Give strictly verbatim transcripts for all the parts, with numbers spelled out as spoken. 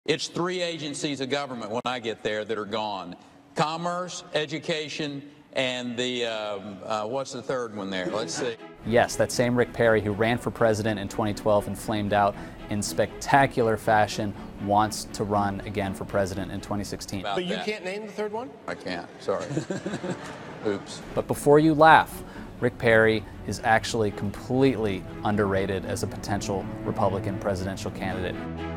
It's three agencies of government when I get there that are gone. Commerce, education, and the, um, uh, what's the third one there? Let's see. Yes, that same Rick Perry who ran for president in twenty twelve and flamed out in spectacular fashion wants to run again for president in twenty sixteen. But you that. can't name the third one? I can't, sorry. Oops. But before you laugh, Rick Perry is actually completely underrated as a potential Republican presidential candidate.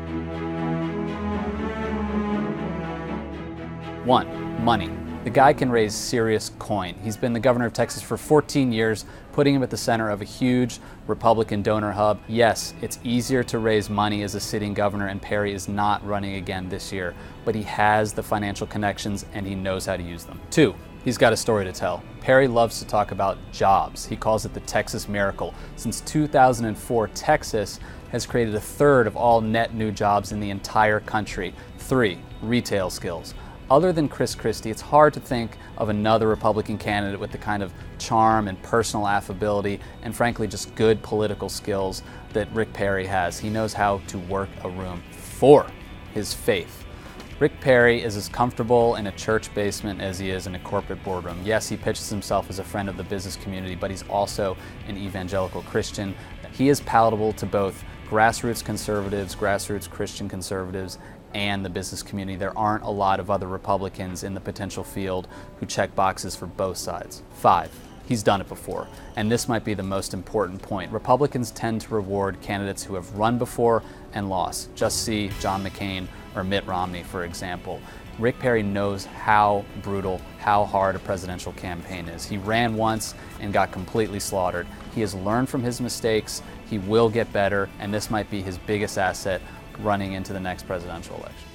One, money. The guy can raise serious coin. He's been the governor of Texas for fourteen years, putting him at the center of a huge Republican donor hub. Yes, it's easier to raise money as a sitting governor, and Perry is not running again this year, but he has the financial connections and he knows how to use them. Two, he's got a story to tell. Perry loves to talk about jobs. He calls it the Texas miracle. Since two thousand four, Texas has created a third of all net new jobs in the entire country. Three, retail skills. Other than Chris Christie, it's hard to think of another Republican candidate with the kind of charm and personal affability and frankly just good political skills that Rick Perry has. He knows how to work a room. Four, his faith. Rick Perry is as comfortable in a church basement as he is in a corporate boardroom. Yes, he pitches himself as a friend of the business community, but he's also an evangelical Christian. He is palatable to both grassroots conservatives, grassroots Christian conservatives, and the business community. There aren't a lot of other Republicans in the potential field who check boxes for both sides. Five, he's done it before, and this might be the most important point. Republicans tend to reward candidates who have run before and lost. Just see John McCain or Mitt Romney, for example. Rick Perry knows how brutal, how hard a presidential campaign is. He ran once and got completely slaughtered. He has learned from his mistakes, he will get better, and this might be his biggest asset running into the next presidential election.